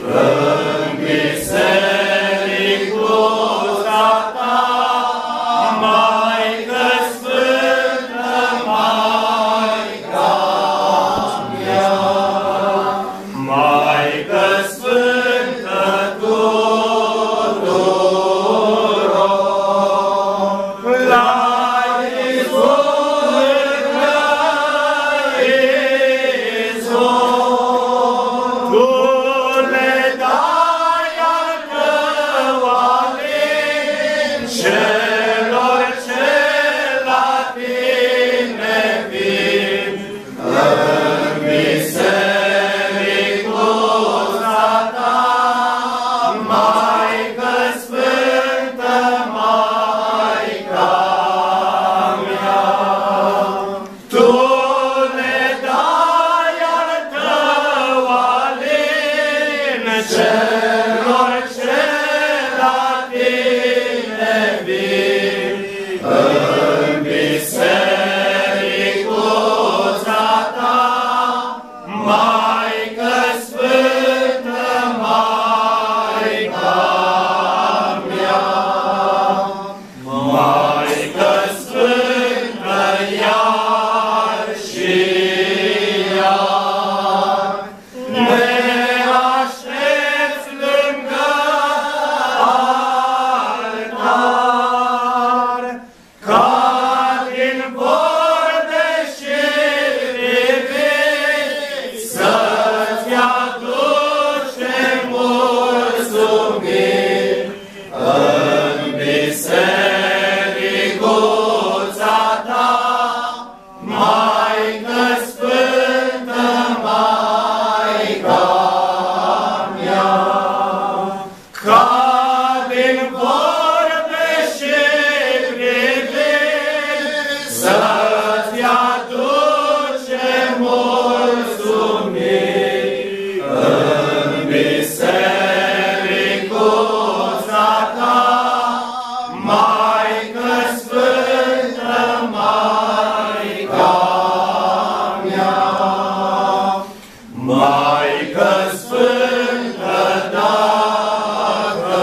În bisericuța ta, Maică Sfântă, Maica mea, Maică Sfântă tuturor, la izvor, tu le dai al tău alin celor ce la tine vin. În bisericuța ta, Maică Sfântă, Maica mea, tu le dai al tău alin celor ce la tine vin. În bisericuța ta, Maică Sfântă, Maica mea, Maică Sfântă, iar și iar ne aștepți lângă altar, ca din borde și priviți să-ți aducem mulțumiri. În bisericuța ta, Maică Sfântă, Maica mea, ca din vorbe și priviri să-ți aducem mulțumiri. În bisericuța ta, Maică Sfântă, Maica mea, Maică Sfântă, dacă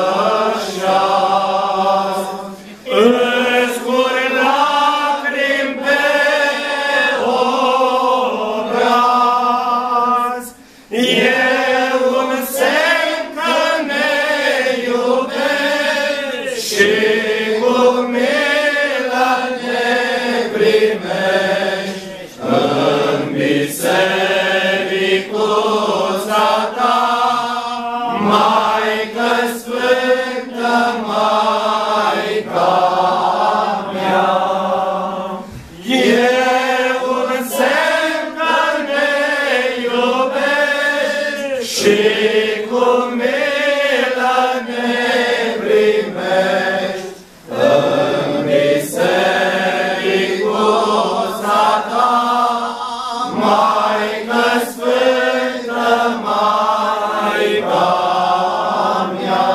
așa-s îți curg lacrimi pe obraz, e un semn că ne iubești și cu milă ne primești. În bisericuța ta, Maică Sfântă, Maica mea, e un semn că ne iubești și cu milă ne primești. În bisericuța ta, Maică Sfântă, Maica mea,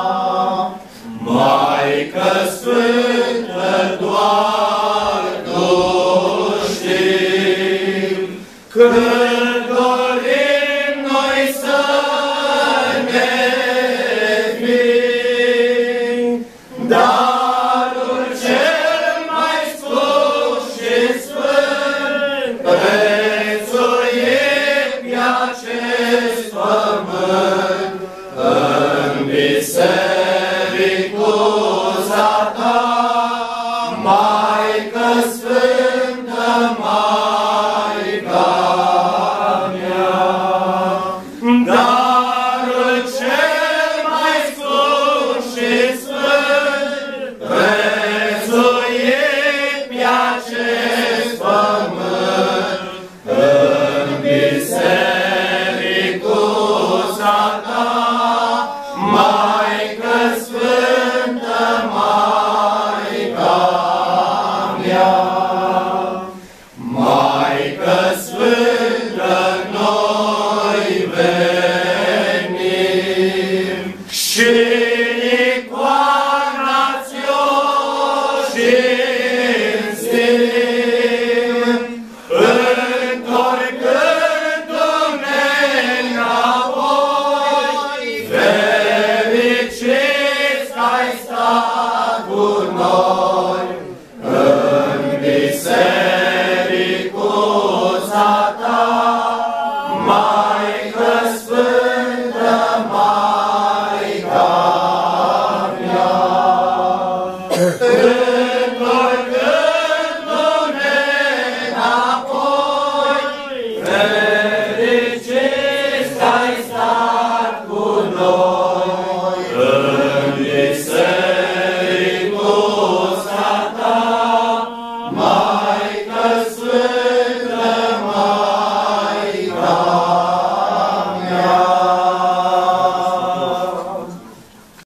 Maică Sfântă, doar tu știi cât dorim noi să ne fim, darul cel mai scump și sfânt, prețuit pe acest pământ.